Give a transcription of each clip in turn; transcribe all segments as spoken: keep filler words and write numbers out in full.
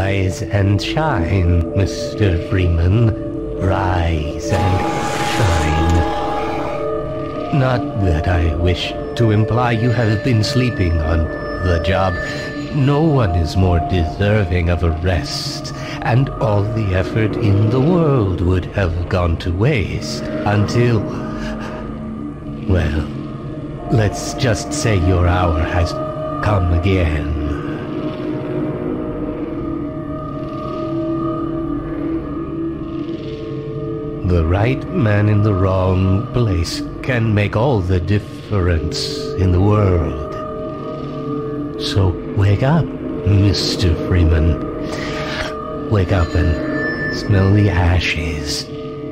Rise and shine, Mister Freeman. Rise and shine. Not that I wish to imply you have been sleeping on the job. No one is more deserving of a rest, and all the effort in the world would have gone to waste until... well, let's just say your hour has come again. The right man in the wrong place can make all the difference in the world. So wake up, Mister Freeman. Wake up and smell the ashes.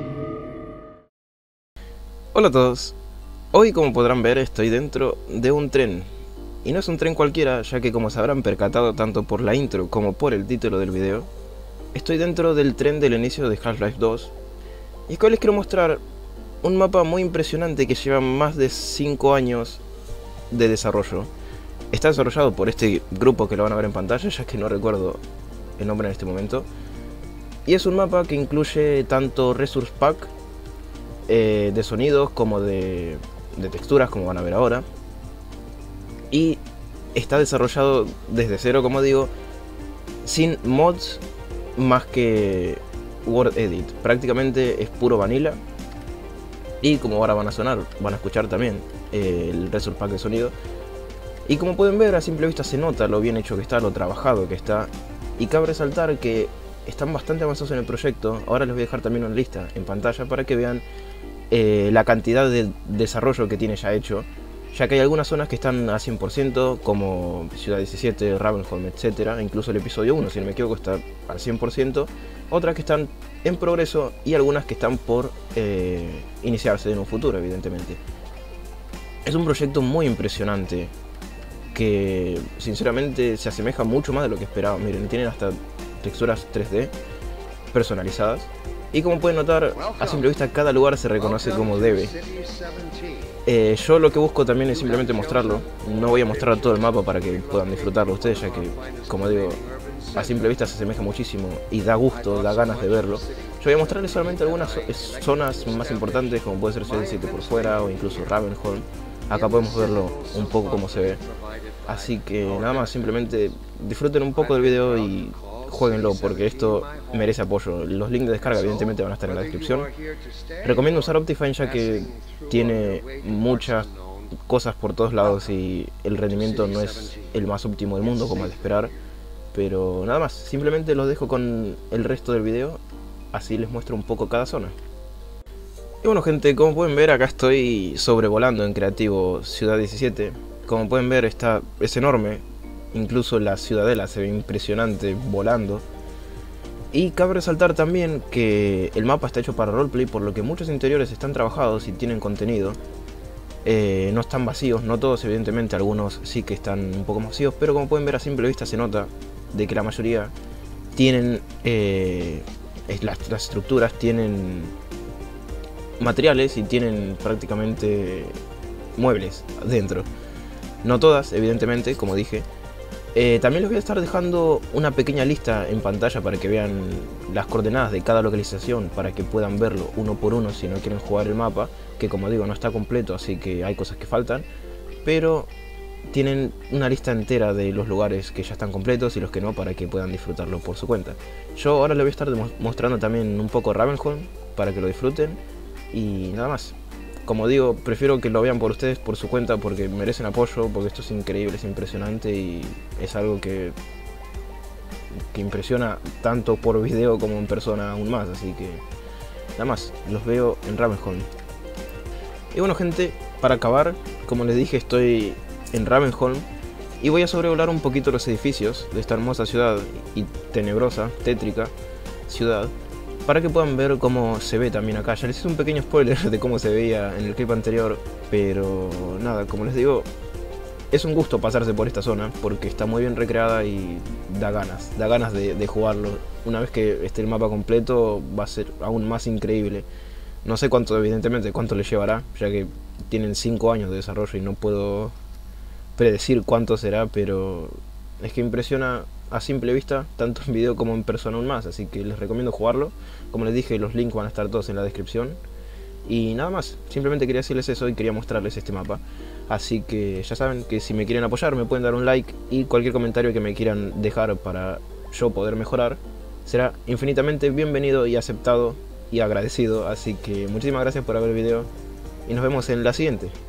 Hola a todos. Hoy, como podrán ver, estoy dentro de un tren. Y no es un tren cualquiera, ya que como se habrán percatado tanto por la intro como por el título del video, estoy dentro del tren del inicio de Half-Life dos. Y es que hoy les quiero mostrar un mapa muy impresionante que lleva más de cinco años de desarrollo. Está desarrollado por este grupo que lo van a ver en pantalla, ya que no recuerdo el nombre en este momento. Y es un mapa que incluye tanto Resource Pack eh, de sonidos como de, de texturas, como van a ver ahora. Y está desarrollado desde cero, como digo, sin mods más que Word Edit. Prácticamente es puro vanilla. Y como ahora van a sonar, van a escuchar también eh, el Resource Pack de sonido. Y como pueden ver, a simple vista se nota lo bien hecho que está, lo trabajado que está. Y cabe resaltar que están bastante avanzados en el proyecto. Ahora les voy a dejar también una lista en pantalla para que vean eh, la cantidad de desarrollo que tiene ya hecho. Ya que hay algunas zonas que están a cien por ciento, como Ciudad diecisiete, Ravenholm, etcétera. Incluso el episodio uno, si no me equivoco, está al cien por ciento. Otras que están en progreso y algunas que están por eh, iniciarse en un futuro, evidentemente. Es un proyecto muy impresionante, que sinceramente se asemeja mucho más de lo que esperaba. Miren, tienen hasta texturas tres D personalizadas. Y como pueden notar, a simple vista cada lugar se reconoce como debe. Eh, yo lo que busco también es simplemente mostrarlo. No voy a mostrar todo el mapa para que puedan disfrutarlo ustedes, ya que, como digo, a simple vista se asemeja muchísimo y da gusto, da ganas de verlo. Yo voy a mostrarles solamente algunas zonas más importantes, como puede ser Ciudad diecisiete por fuera o incluso Ravenholm. Acá podemos verlo un poco como se ve. Así que nada más, simplemente disfruten un poco del video y jueguenlo, porque esto merece apoyo. Los links de descarga evidentemente van a estar en la descripción. Recomiendo usar Optifine, ya que tiene muchas cosas por todos lados y el rendimiento no es el más óptimo del mundo, como es de esperar. Pero nada más, simplemente los dejo con el resto del video, así les muestro un poco cada zona. Y bueno gente, como pueden ver, acá estoy sobrevolando en creativo Ciudad diecisiete. Como pueden ver, está, es enorme. Incluso la ciudadela se ve impresionante volando. Y cabe resaltar también que el mapa está hecho para roleplay, por lo que muchos interiores están trabajados y tienen contenido. Eh, no están vacíos, no todos evidentemente, algunos sí que están un poco más vacíos, pero como pueden ver a simple vista se nota de que la mayoría tienen eh, las, las estructuras, tienen materiales y tienen prácticamente muebles dentro. No todas, evidentemente, como dije. Eh, también les voy a estar dejando una pequeña lista en pantalla para que vean las coordenadas de cada localización, para que puedan verlo uno por uno si no quieren jugar el mapa, que como digo no está completo, así que hay cosas que faltan, pero tienen una lista entera de los lugares que ya están completos y los que no, para que puedan disfrutarlo por su cuenta. Yo ahora les voy a estar mostrando también un poco Ravenholm para que lo disfruten y nada más. Como digo, prefiero que lo vean por ustedes, por su cuenta, porque merecen apoyo, porque esto es increíble, es impresionante y es algo que, que impresiona tanto por video como en persona aún más, así que nada más, los veo en Ravenholm. Y bueno gente, para acabar, como les dije, estoy en Ravenholm y voy a sobrevolar un poquito los edificios de esta hermosa ciudad y tenebrosa, tétrica ciudad, para que puedan ver cómo se ve también acá. Ya les hice un pequeño spoiler de cómo se veía en el clip anterior, pero nada, como les digo, es un gusto pasarse por esta zona porque está muy bien recreada y da ganas, da ganas de, de jugarlo. Una vez que esté el mapa completo va a ser aún más increíble. No sé cuánto, evidentemente, cuánto le llevará, ya que tienen cinco años de desarrollo y no puedo predecir cuánto será, pero es que impresiona a simple vista, tanto en video como en persona aún más, así que les recomiendo jugarlo. Como les dije, los links van a estar todos en la descripción. Y nada más, simplemente quería decirles eso y quería mostrarles este mapa. Así que ya saben que si me quieren apoyar me pueden dar un like, y cualquier comentario que me quieran dejar para yo poder mejorar será infinitamente bienvenido y aceptado y agradecido. Así que muchísimas gracias por ver el video y nos vemos en la siguiente.